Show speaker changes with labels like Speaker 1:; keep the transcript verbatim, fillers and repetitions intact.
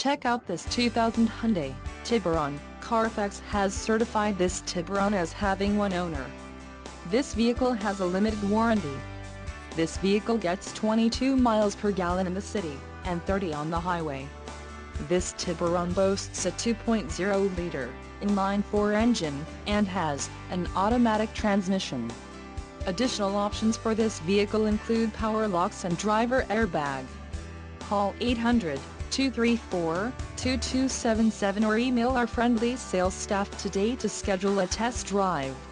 Speaker 1: Check out this two thousand Hyundai Tiburon. Carfax has certified this Tiburon as having one owner. This vehicle has a limited warranty. This vehicle gets twenty-two miles per gallon in the city, and thirty on the highway. This Tiburon boasts a two point oh liter inline-four engine, and has an automatic transmission. Additional options for this vehicle include power locks and driver airbag. Call eight hundred, two three four, two two seven seven or email our friendly sales staff today to schedule a test drive.